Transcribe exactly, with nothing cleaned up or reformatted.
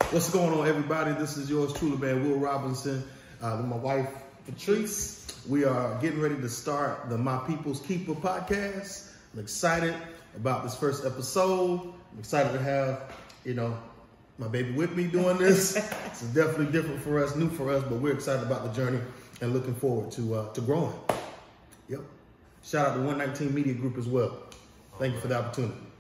What's going on, everybody? This is yours truly, man, Will Robinson, uh, with my wife, Patrice. We are getting ready to start the My People's Keeper podcast. I'm excited about this first episode. I'm excited to have, you know, my baby with me doing this. It's definitely different for us, new for us, but we're excited about the journey and looking forward to uh, to growing. Yep. Shout out to one nineteen Media Group as well. Thank you for the opportunity.